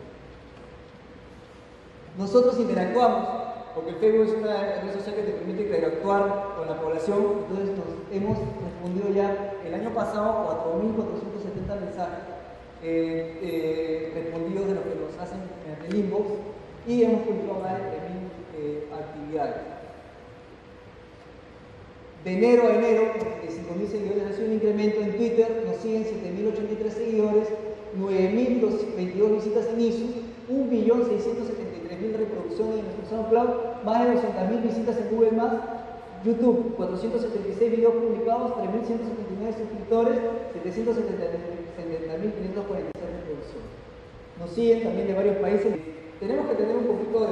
Nosotros interactuamos, porque el Facebook es una red social que te permite interactuar con la población, entonces nos hemos respondido ya el año pasado 4.470 mensajes respondidos de lo que nos hacen en el inbox y hemos publicado más de 3.000 actividades. De enero a enero, de 5.000 seguidores, ha sido un incremento en Twitter, nos siguen 7.083 seguidores, 9.022 visitas en ISU, 1.673.000 reproducciones en nuestro SoundCloud, más de 200.000 visitas en Google+, YouTube, 476 videos publicados, 3.179 suscriptores, 770.546 reproducciones. Nos siguen también de varios países. Tenemos que tener un poquito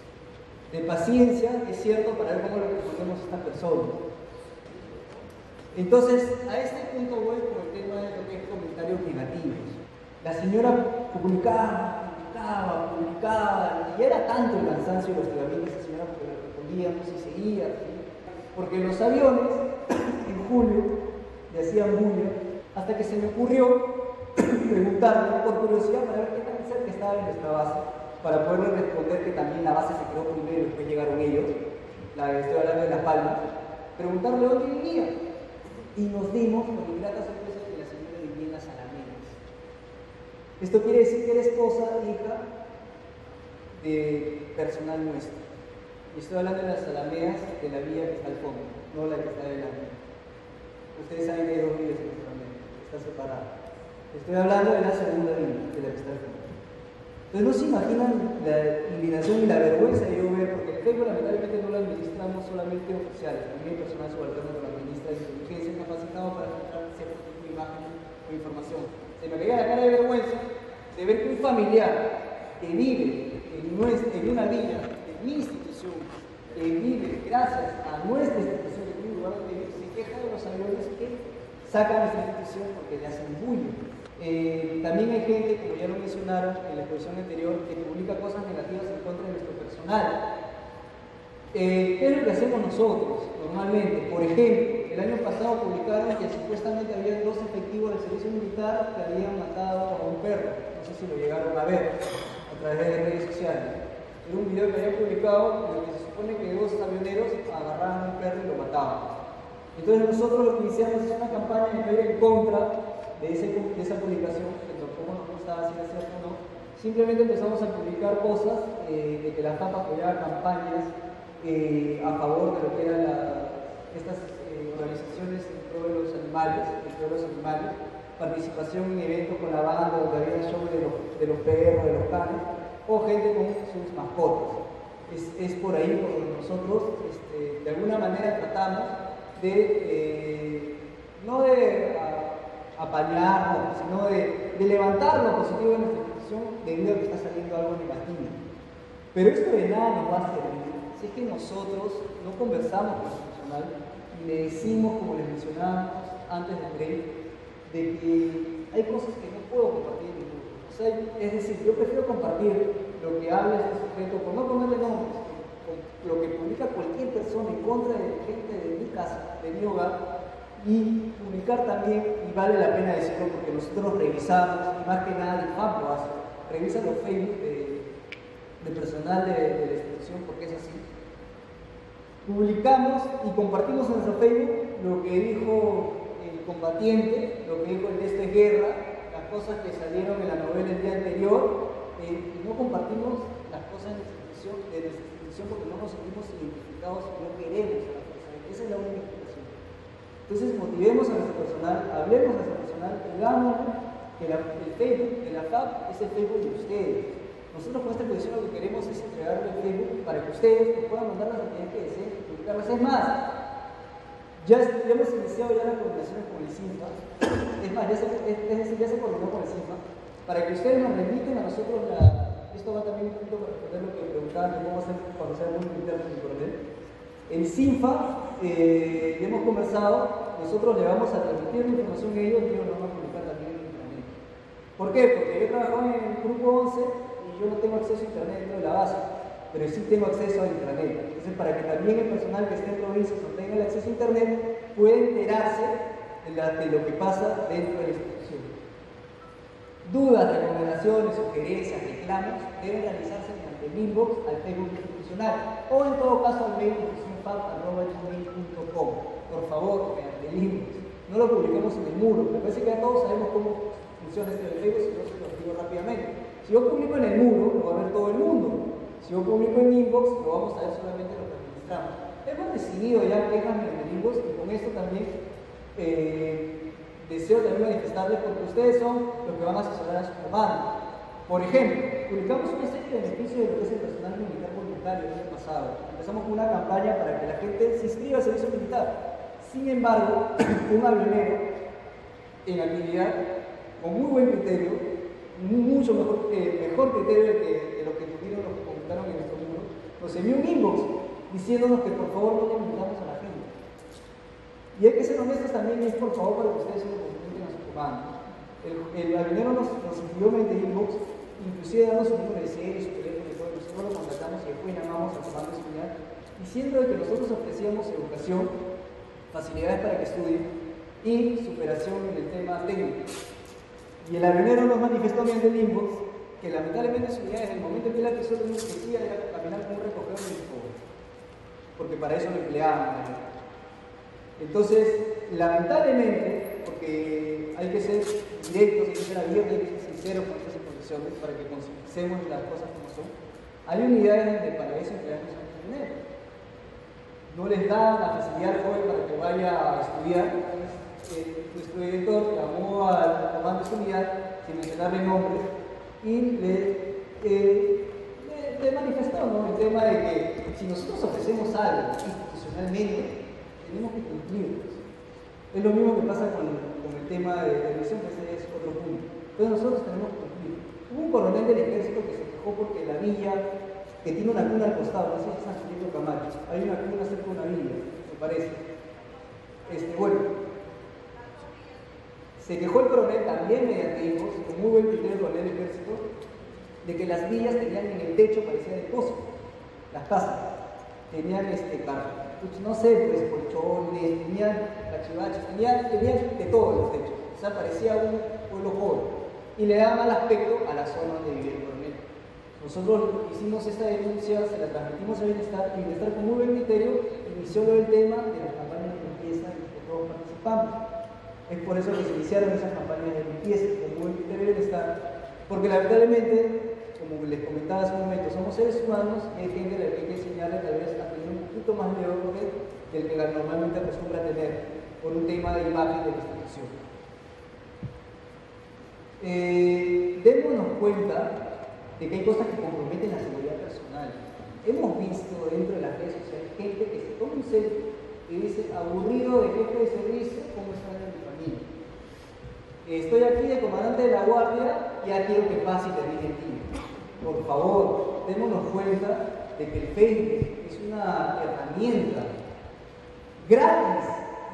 de paciencia, es cierto, para ver cómo lo respondemos a estas personas. Entonces, a este punto voy con el tema de lo que es comentarios negativos. La señora publicaba, y era tanto el cansancio de los todavía esa señora porque le respondíamos y seguía, ¿sí? Porque los aviones en julio le hacían bulla, hasta que se me ocurrió preguntarle por curiosidad para ver qué tan cerca estaba en nuestra base, para poderle responder que también la base se creó primero y después llegaron ellos, estoy hablando de Las Palmas, preguntarle dónde vivía. Y nos dimos con la grata sorpresa que la señora vivía en las Alamedas. Esto quiere decir que era esposa, hija de personal nuestro. Y estoy hablando de las Alamedas de la vía que está al fondo, no la que está delante. Ustedes saben que hay dos vías en esta Alameda, está separada. Estoy hablando de la segunda vía, de la que está al fondo. Entonces no se imaginan la indignación y la vergüenza de yo ver, porque el Facebook lamentablemente no lo administramos solamente oficiales, también el personal subalterno que lo administra de inteligencia capacitado para filtrar cierto tipo de imagen o información. Se me caía la cara de vergüenza de ver que un familiar que vive en una villa de mi institución, que vive gracias a nuestra institución, que tiene un lugar donde vivir, se queja de los aviones que sacan nuestra institución porque le hacen bullying. También hay gente, como ya lo mencionaron en la exposición anterior, que publica cosas negativas en contra de nuestro personal. ¿Qué es lo que hacemos nosotros normalmente? Por ejemplo, el año pasado publicaron que supuestamente había 2 efectivos del servicio militar que habían matado a un perro. No sé si lo llegaron a ver a través de redes sociales. Era un video que habían publicado en el que se supone que 2 avioneros agarraban a un perro y lo mataban. Entonces nosotros lo que iniciamos es una campaña de ir en contra de esa publicación, que tampoco nos gustaba si era cierto o no. Simplemente empezamos a publicar cosas de que la FAP apoyaba campañas a favor de lo que eran estas organizaciones en pro de los animales, participación en eventos con la banda donde había show de los perros, de los canes, o gente con sus mascotas. Es por ahí por donde nosotros de alguna manera tratamos de no de apañarnos, sino de levantar lo positivo de nuestra institución debido a que está saliendo algo negativo. Pero esto de nada nos va a servir si es que nosotros no conversamos con el personal y le decimos, como les mencionábamos antes del break, de que hay cosas que no puedo compartir en el grupo. O sea, es decir, yo prefiero compartir lo que habla este sujeto, por no ponerle nombres, lo que publica cualquier persona en contra de gente de mi casa, de mi hogar, y publicar también, y vale la pena decirlo porque nosotros revisamos, y más que nada el FAP lo hace, revisa los Facebook de personal de la institución porque es así. Publicamos y compartimos en nuestro Facebook lo que dijo el combatiente, lo que dijo el de esta guerra, las cosas que salieron en la novela el día anterior, y no compartimos las cosas de nuestra institución porque no nos sentimos identificados y no queremos a la persona. Esa es la única explicación. Entonces motivemos a nuestro personal, hablemos a nuestro personal, digamos que el Facebook de la FAP es el Facebook de ustedes. Nosotros con esta exposición lo que queremos es entregarle el Facebook para que ustedes nos puedan mandar las actividades que deseen y publicarlas. Es más, ya hemos iniciado ya las coordinaciones con el CINFA, es más, ya se coordinó con el CINFA, para que ustedes nos remiten a nosotros esto va también un punto para responder lo que preguntaban de cómo hacer cuando sea muy interno en el coronel. El CINFA, ya hemos conversado, nosotros le vamos a transmitir la información a ellos y ellos lo van a publicar también en internet. ¿Por qué? Porque yo trabajo en el grupo 11 y yo no tengo acceso a internet dentro de la base, pero sí tengo acceso a internet. Entonces, para que también el personal que esté en provincias o tenga el acceso a internet pueda enterarse de lo que pasa dentro de la institución. Dudas, recomendaciones, sugerencias, reclamos deben realizarse mediante el inbox al Facebook institucional o en todo caso al mail institucionfap@gmail.com. Por favor, mediante el inbox. No lo publiquemos en el muro. Me parece que ya todos sabemos cómo funciona este del Facebook, si no se lo digo rápidamente. Si yo publico en el muro, lo va a ver todo el mundo. Si yo publico en inbox, lo vamos a ver solamente los que administramos. Hemos decidido ya quejas en el inbox y con esto también deseo también manifestarles porque ustedes son los que van a asesorar a su comando. Por ejemplo, publicamos una serie de beneficios de lo que es el personal militar voluntario el año pasado. Empezamos con una campaña para que la gente se inscriba al servicio militar. Sin embargo, un avionero en actividad con muy buen criterio, mucho mejor criterio de lo que tuvieron los que comentaron en nuestro libro, nos envió un inbox diciéndonos que por favor no le invitamos a la gente. Y hay que ser honestos también, y es por favor para que ustedes se lo comuniquen a sus comandos. El avionero nos envió mediante inbox, inclusive dando su número de serie, su teléfono y todo, nosotros lo contactamos y después llamamos al comando de seguridad, diciendo que nosotros ofrecíamos educación, facilidades para que estudien y superación en el tema técnico. Y el avionero nos manifestó mediante el inbox que lamentablemente su unidad, desde el momento en que la pisó, lo único que hacía era caminar como un recogedor de uniforme, porque para eso lo empleaban. Entonces, lamentablemente, porque hay que ser directos, hay que ser abiertos, hay que ser sinceros con estas exposiciones para que consigamos las cosas como son, hay unidades donde para eso empleamos a los avioneros. No les da la facilidad al joven para que vaya a estudiar. Nuestro director llamó al comando de su unidad, sin mencionarle nombres, y le manifestó, ¿no?, el tema de que si nosotros ofrecemos algo institucionalmente, tenemos que cumplirlo. Es lo mismo que pasa con el tema de televisión, que ese es otro punto. Entonces nosotros tenemos que cumplir. Hubo un coronel del ejército que se quejó porque la villa, que tiene una cuna al costado, no sé si es San Felipe Camacho, hay una cuna cerca de una villa, me parece. Bueno, se quejó el coronel también mediante hijos, con muy buen criterio el coronel del ejército, de que las villas tenían en el techo, parecía de pozo, las casas, tenían no sé, pues colchones, tenían cachivaches, tenían de todo en los techos, o sea, parecía un pueblo joven, y le daba mal aspecto a la zona donde vivía el coronel. Nosotros hicimos esta denuncia, se la transmitimos a Bienestar, y Bienestar con muy buen criterio inició el tema de las campañas de limpieza en las que todos participamos. Es por eso que se iniciaron esas campañas de limpieza con muy buen criterio de Bienestar, porque lamentablemente, como les comentaba hace un momento, somos seres humanos y hay gente a la que hay que enseñarle tal vez a tener un poquito más de orden del que normalmente acostumbra tener por un tema de imagen de la institución. Démonos cuenta de que hay cosas que comprometen la seguridad personal. Hemos visto dentro de las redes sociales gente que se toma un selfie y dice, aburrido de jefe de servicio, ¿cómo está en mi familia? Estoy aquí de comandante de la guardia y ya quiero que pase y termine el día. Por favor, démonos cuenta de que el Facebook es una herramienta gratis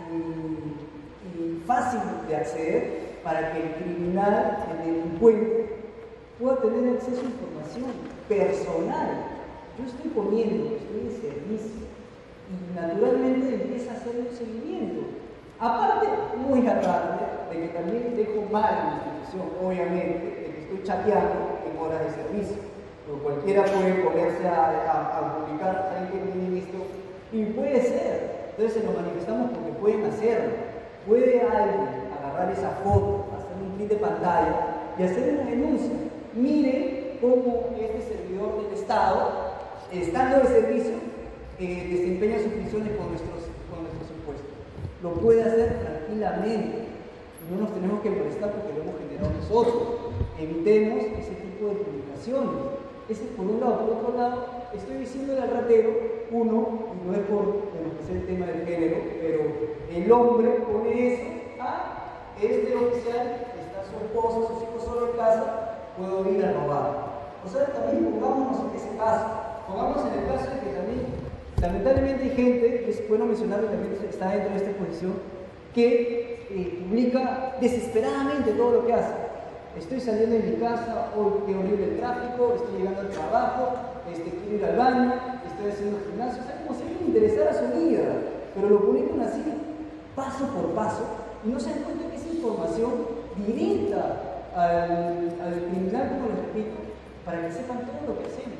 y fácil de acceder para que el criminal, el delincuente, pueda tener acceso a información personal. Yo estoy comiendo, estoy en servicio y naturalmente empieza a hacer un seguimiento. Aparte, muy aparte, de que también dejo mal la institución, obviamente, de que estoy chateando en horas de servicio. Pero cualquiera puede ponerse a publicar, ¿saben qué tienen esto? Y puede ser. Entonces se lo manifestamos porque pueden hacerlo. Puede alguien agarrar esa foto, hacer un clic de pantalla y hacer una denuncia. Mire cómo este servidor del Estado, estando de servicio, desempeña sus funciones con nuestros impuestos. Lo puede hacer tranquilamente. No nos tenemos que molestar porque lo hemos generado nosotros. Evitemos ese tipo de publicaciones. Ese es por un lado. Por otro lado, estoy diciéndole al ratero, uno, y no es por menospreciar el tema del género, pero el hombre pone eso, este oficial, está su esposa, sus hijos solo en casa, puedo ir a robar. O sea, también pongámonos en ese caso. Pongámonos en el caso de que también, lamentablemente hay gente, y es bueno mencionarlo, también está dentro de esta exposición, que publica desesperadamente todo lo que hace. Estoy saliendo de mi casa, hoy qué horrible el tráfico, estoy llegando al trabajo, quiero ir al baño, estoy haciendo gimnasio, o sea, como si les interesara su vida, pero lo publican así, paso por paso, y no se dan cuenta que es información directa al criminal, como les repito, para que sepan todo lo que hacemos.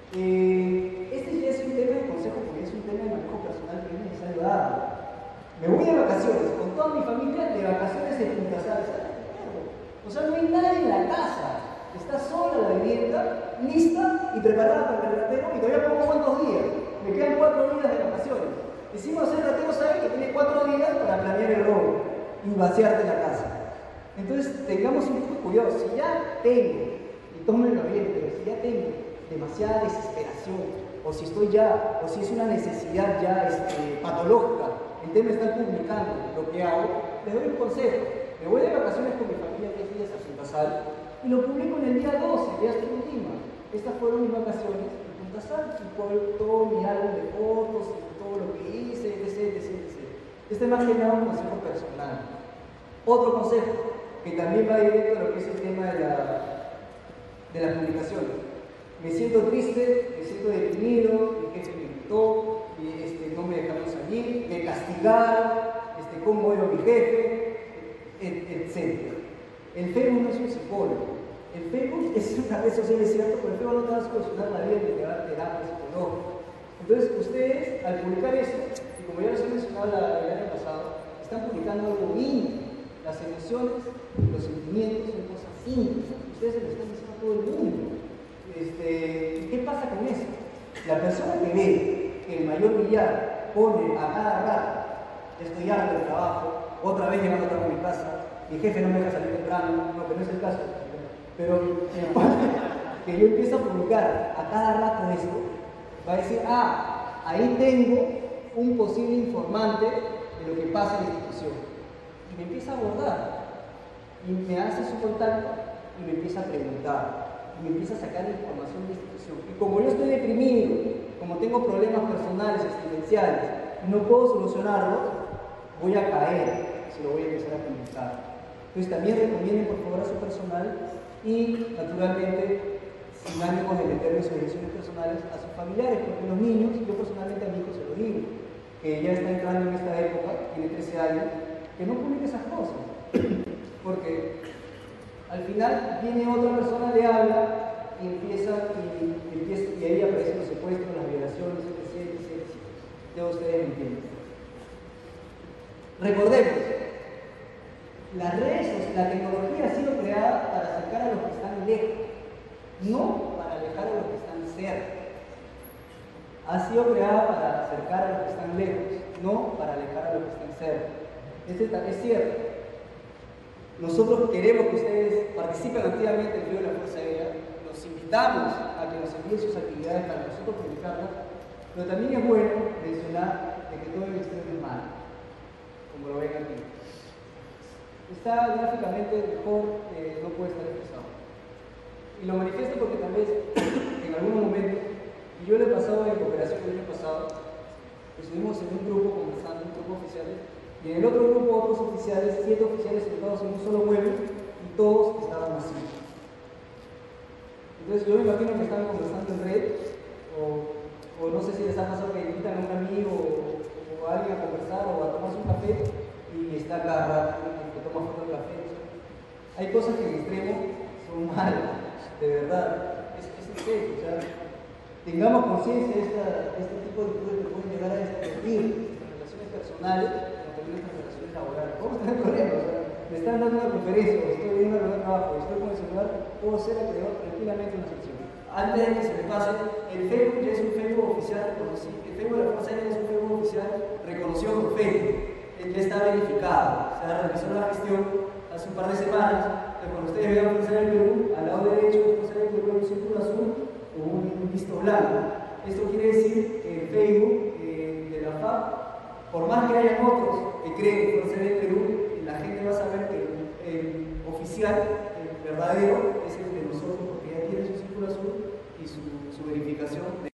Este ya es un tema de consejo, porque es un tema de manejo personal que es necesario darlo. Me voy de vacaciones con toda mi familia, de vacaciones en Punta Salsa. O sea, no hay nadie en la casa. Está sola la vivienda, lista y preparada para el ratero, y todavía pongo cuántos días. Me quedan 4 días de vacaciones. Decimos el ratero sabe que tiene 4 días para planear el robo y vaciarte la casa. Entonces, tengamos un poco de cuidado. Si ya tengo, y tómenlo bien, pero si ya tengo demasiada desesperación, o si estoy ya, o si es una necesidad ya patológica, el tema está publicando lo que hago, les doy un consejo. Me voy de vacaciones con mi familia 10 días a Punta Sal y lo publico en el día 12, ya estoy en Lima. Estas fueron mis vacaciones en Punta Sal y todo mi álbum de fotos, y todo lo que hice, etc. Este es más que nada un consejo personal. Otro consejo, que también va directo a lo que es el tema de las publicaciones. Me siento triste, me siento deprimido, mi jefe me gritó, no me dejaron salir, me castigaron, cómo era mi jefe, etc. El Facebook no es un psicólogo. El Facebook es una red social, es cierto, pero el Facebook no te va a solucionar la vida ni te va a dar terapia psicológica. Entonces, ustedes, al publicar eso, y como ya les he mencionado el año pasado, están publicando algo íntimo. Las emociones, los sentimientos son cosas íntimas. Ustedes se lo están diciendo a todo el mundo. ¿Qué pasa con eso? La persona que ve que el mayor Villar pone a cada rato, estoy harto del trabajo, otra vez llegando tarde a mi casa, mi jefe no me deja salir temprano, no, que no es el caso, pero que yo empiezo a publicar a cada rato esto, va a decir, ahí tengo un posible informante de lo que pasa en la institución. Y me empieza a abordar, y me hace su contacto, y me empieza a preguntar, y me empieza a sacar información de la institución. Y como yo estoy deprimido, como tengo problemas personales, existenciales, y no puedo solucionarlos, voy a caer si lo voy a empezar a publicar. Entonces también recomienden por favor a su personal y naturalmente sin ánimo de meterme en sus decisiones personales a sus familiares, porque los niños, yo personalmente a mi hijo se lo digo, que ya está entrando en esta época, tiene 13 años, que no publique esas cosas, porque al final viene otra persona, le habla y y ahí aparecen los secuestros, las violaciones, etc. Ya ustedes me entienden. Recordemos, las redes sociales, la tecnología ha sido creada para acercar a los que están lejos, no para alejar a los que están cerca. Ha sido creada para acercar a los que están lejos, no para alejar a los que están cerca. Es cierto. Nosotros queremos que ustedes participen activamente en el Frío de la Fuerza Aérea. Los invitamos a que nos envíen sus actividades para nosotros publicarlas, pero también es bueno mencionar de que todo el exterior es malo, como lo ven aquí. Está gráficamente mejor, no puede estar expresado. Y lo manifiesto porque tal vez en algún momento, y yo lo he pasado en cooperación el año pasado, estuvimos en un grupo conversando, un grupo de oficiales, y en el otro grupo otros oficiales, 7 oficiales sentados en un solo mueble, y todos estaban así. Entonces yo me imagino que estaban conversando en red, o no sé si les ha pasado que invitan a un amigo o a alguien a conversar o a tomarse un café, y está cada rato, que toma foto del café. Hay cosas que en extremo son malas, de verdad, es en serio. O sea, tengamos conciencia de este tipo de actitudes que pueden llegar a destruir nuestras relaciones personales, pero también nuestras relaciones laborales. ¿Cómo está el problema? O sea, me están dando una conferencia, o estoy viendo un trabajo, estoy con el celular, puedo ser acreedor tranquilamente una sección. Antes de que se me pase, el Facebook ya es un Facebook oficial reconocido. El Facebook de la Fuerza Aérea es un Facebook oficial reconocido por Facebook. Ya está verificado. Se ha realizado la gestión hace un par de semanas. Cuando ustedes vean Fuerza Aérea del Perú, al lado derecho de Fuerza Aérea del Perú hay un círculo azul o un visto blanco. Esto quiere decir que el Facebook de la FAP, por más que hayan otros que creen Fuerza Aérea del Perú, la gente va a saber que el oficial, el verdadero, es el de nosotros, porque ya tiene su círculo azul y su verificación.